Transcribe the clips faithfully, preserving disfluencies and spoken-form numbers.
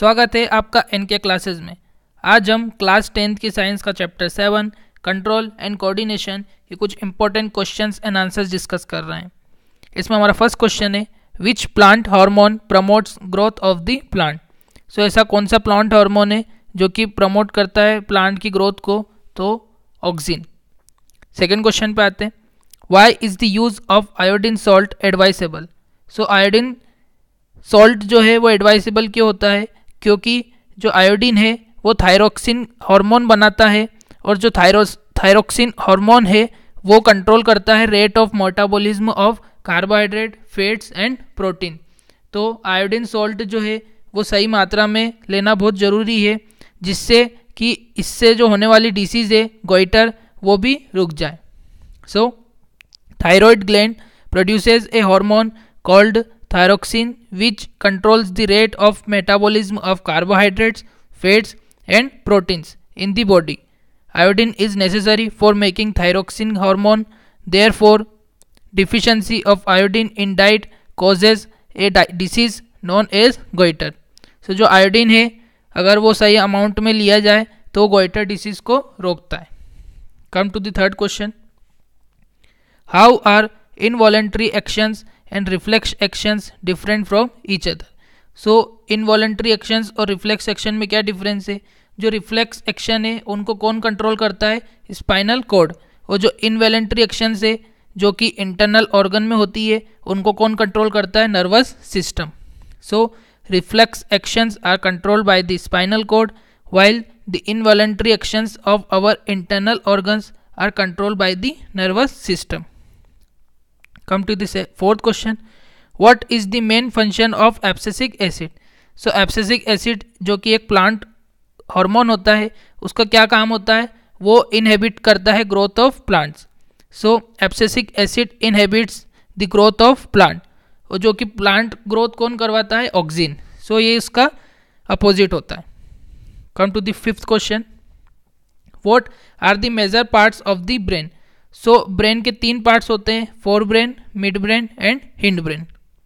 स्वागत है आपका एन के क्लासेस में। आज हम क्लास टेंथ की साइंस का chapter seven control and coordination के कुछ important questions and answers discuss कर रहे हैं। इसमें हमारा फर्स्ट क्वेश्चन है, which plant hormone promotes growth of the plant. So ऐसा कौन सा प्लांट हार्मोन है जो कि प्रमोट करता है प्लांट की ग्रोथ को? तो ऑक्सिन। सेकेंड क्वेश्चन पे आते हैं, why is the use of iodine salt advisable. So iodine salt जो है वो एडवाइसेबल क्यों होता है? क्योंकि जो आयोडीन है वो थायरोक्सिन हार्मोन बनाता है और जो थायरो थायरोक्सिन हार्मोन है वो कंट्रोल करता है rate of metabolism of carbohydrate, fats and protein. तो आयोडीन सॉल्ट जो है वो सही मात्रा में लेना बहुत ज़रूरी है, जिससे कि इससे जो होने वाली डिसीज़ है गोइटर वो भी रुक जाए। So thyroid gland produces a hormone called thyroxine which controls the rate of metabolism of carbohydrates, fats and proteins in the body. Iodine is necessary for making thyroxine hormone. Therefore, deficiency of iodine in diet causes a disease known as goiter. So जो iodine है अगर वो सही amount में लिया जाए तो goiter disease को रोकता है। Come to the third question. How are involuntary actions and reflex actions different from each other? so involuntary actions और reflex action में क्या difference है? जो reflex action है उनको कौन control करता है? spinal cord। और जो involuntary actions है जो कि internal organ में होती है उनको कौन control करता है? nervous system। so reflex actions are controlled by the spinal cord while the involuntary actions of our internal organs are controlled by the nervous system। Come to the fourth question. What is the main function of abscisic acid? So abscisic acid जो कि एक plant hormone होता है उसका क्या काम होता है? वो इनहेबिट करता है growth of plants. So abscisic acid inhibits the growth of plant। और जो कि प्लांट ग्रोथ कौन करवाता है? ऑक्सिन। सो so ये इसका अपोजिट होता है। Come to the fifth question. What are the major parts of the brain? So so, brain के तीन पार्ट्स होते हैं, forebrain, midbrain and hindbrain.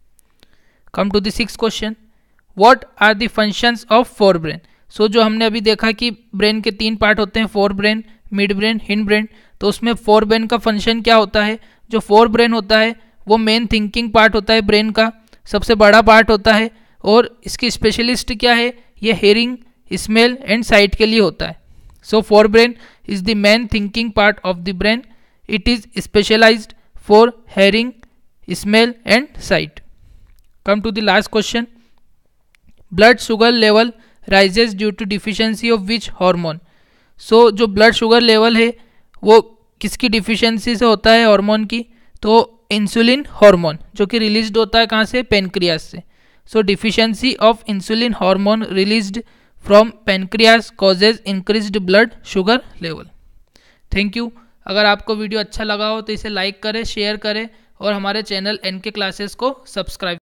Come to the six question, what are the functions of forebrain. So जो हमने अभी देखा कि brain के तीन पार्ट होते हैं, forebrain, midbrain, hindbrain, तो उसमें फोर ब्रेन का फंक्शन क्या होता है? जो फोर ब्रेन होता है वो मेन थिंकिंग पार्ट होता है ब्रेन का, सबसे बड़ा पार्ट होता है और इसकी स्पेशलिस्ट क्या है? ये हेयरिंग, स्मेल एंड साइट के लिए होता है। So forebrain is the main thinking part of the brain. It is specialized for hearing, smell and sight. Come to the last question. Blood sugar level rises due to deficiency of which hormone? So जो blood sugar level है वो किसकी deficiency से होता है? Hormone की। तो insulin hormone जो कि रिलीज्ड होता है कहाँ से? पेनक्रियास से। So deficiency of insulin hormone released from pancreas causes increased blood sugar level. Thank you. अगर आपको वीडियो अच्छा लगा हो तो इसे लाइक करें, शेयर करें और हमारे चैनल एन के क्लासेस को सब्सक्राइब